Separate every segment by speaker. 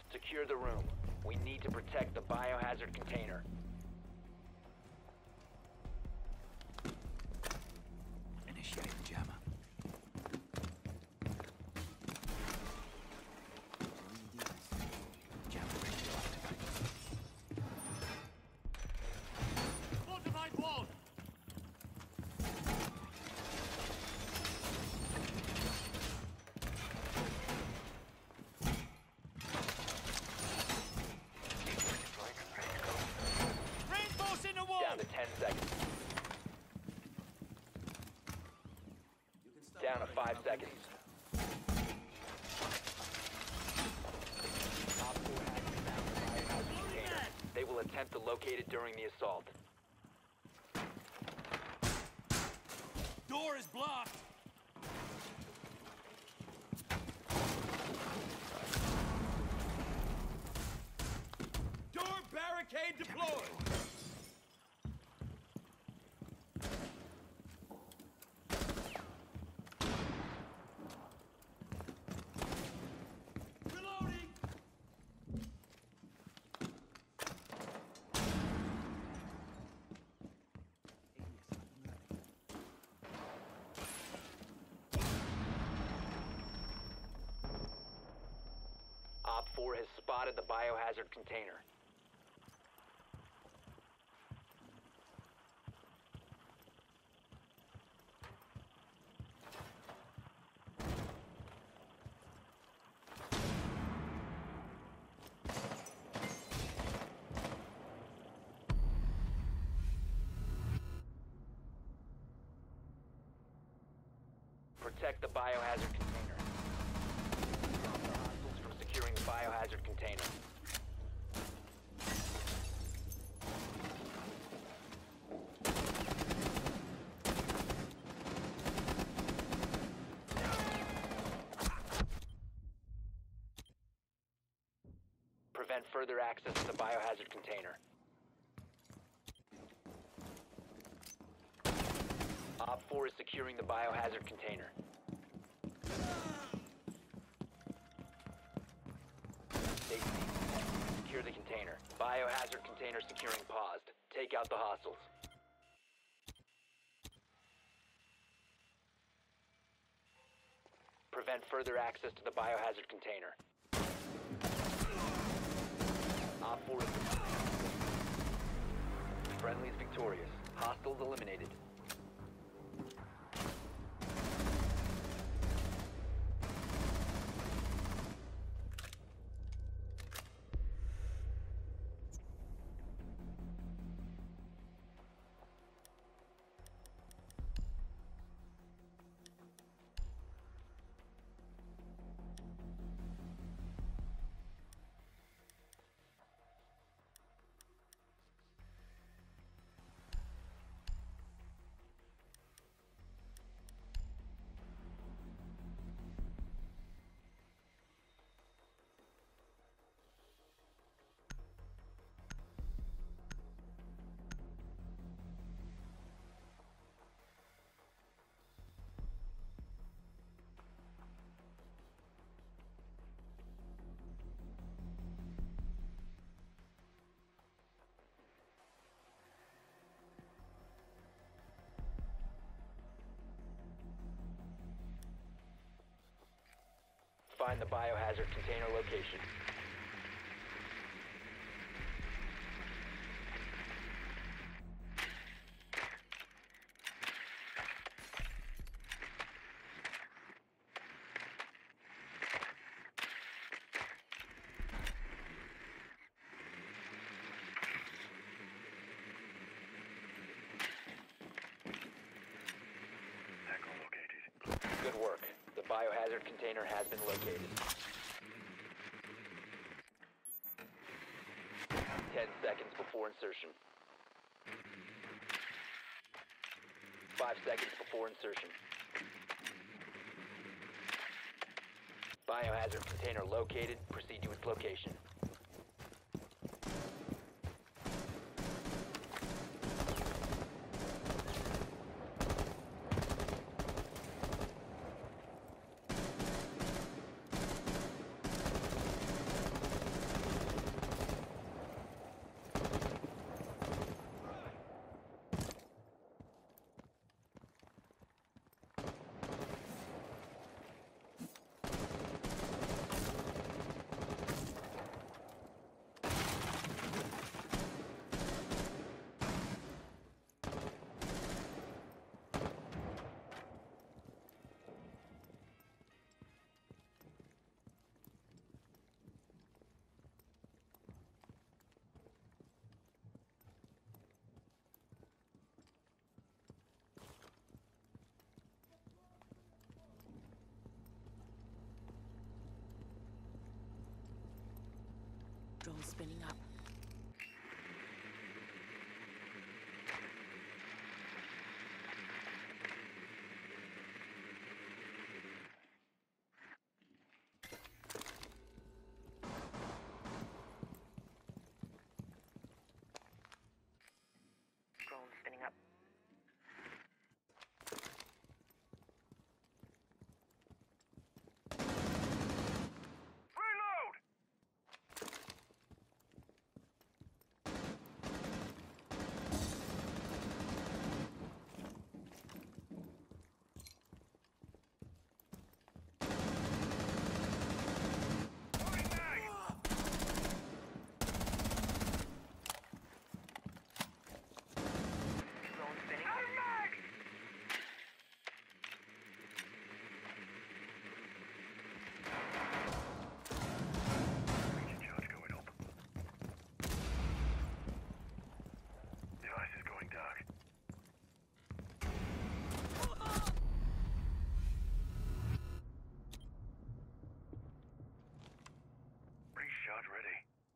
Speaker 1: Secure the room. We need to protect the biohazard container.
Speaker 2: Initiate the jammer. Jammer ready to activate.
Speaker 3: Fortified wall! Reinforcing the wall!
Speaker 1: Down to 10 seconds. Down to 5 seconds. Op 4 has found the biohazard container. They will attempt to locate it during the assault.
Speaker 3: Door is blocked! Door barricade deployed! Reloading!
Speaker 1: Op 4 has spotted the biohazard container. Protect the biohazard container. Stop the hostiles from securing the biohazard container. Prevent further access to the biohazard container. Op 4 is securing the biohazard container. Safety. Secure the container. Biohazard container securing paused. Take out the hostiles. Prevent further access to the biohazard container. Op 4 is friendly is victorious. Hostiles eliminated. Find the biohazard container location. Good work. The biohazard container has been located. 10 seconds before insertion. 5 seconds before insertion. Biohazard container located. Proceed to its location.
Speaker 4: Drone spinning up.
Speaker 5: Drone spinning up. Drone spinning up.
Speaker 6: Charge going up. Device is going dark. Recharge ready.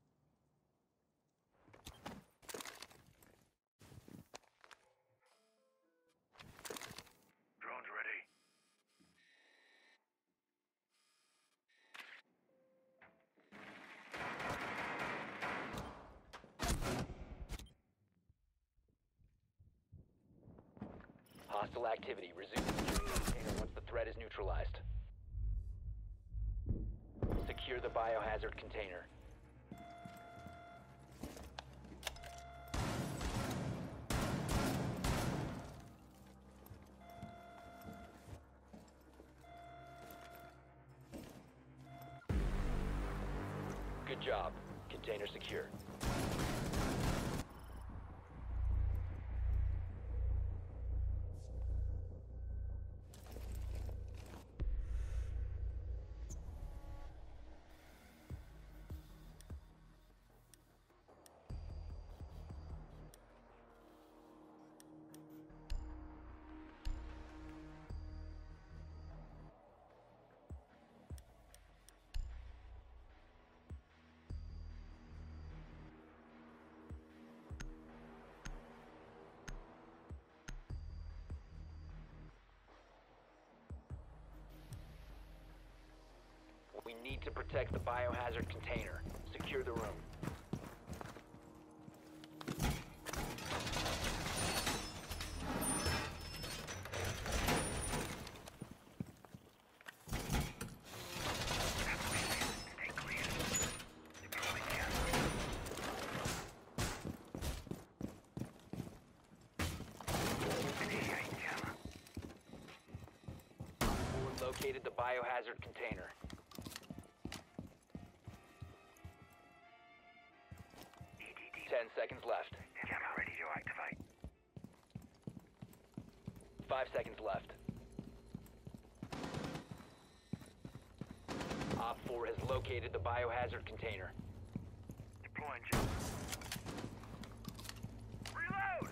Speaker 6: Drones ready.
Speaker 1: Hostile activity. Resume securing the container once the threat is neutralized. Secure the biohazard container. Good job. Container secure. We need to protect the biohazard container. Secure the room.
Speaker 6: Stay clear. Deploying camera. Initiating camera.
Speaker 1: Located the biohazard container.
Speaker 6: EDD.
Speaker 1: 10 seconds left.
Speaker 6: Camera ready to activate.
Speaker 1: 5 seconds left. Op 4 has located the biohazard container.
Speaker 6: Deploying jump. Reload!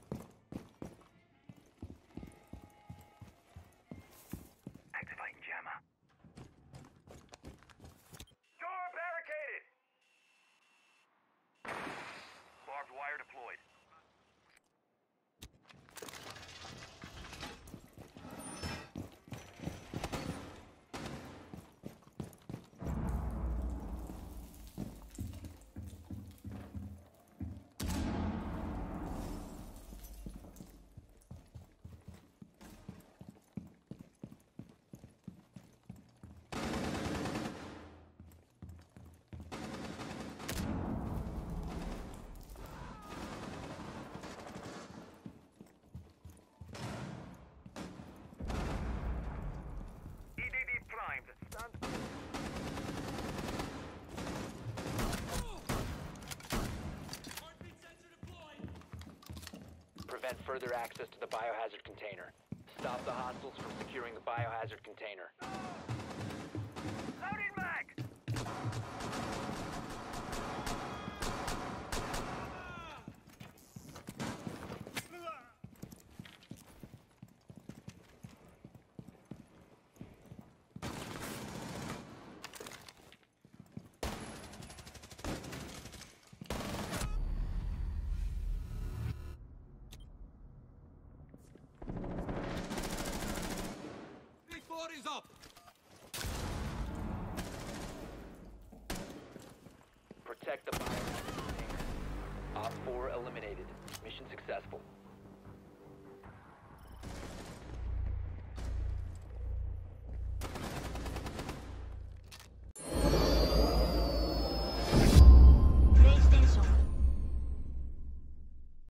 Speaker 6: Activating jammer. Door barricaded! Barbed wire deployed. EDD primed. Stand.
Speaker 3: Heartbeat sensor deployed.
Speaker 1: Prevent further access to the biohazard container. Stop the hostiles from securing the biohazard container.
Speaker 6: Loading mag!
Speaker 1: Op 4 eliminated. Mission successful.